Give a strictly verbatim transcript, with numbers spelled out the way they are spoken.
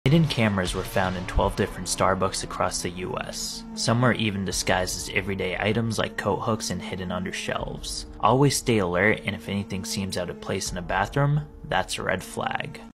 Hidden cameras were found in twelve different Starbucks across the U S. Some were even disguised as everyday items like coat hooks and hidden under shelves. Always stay alert, and if anything seems out of place in a bathroom, that's a red flag.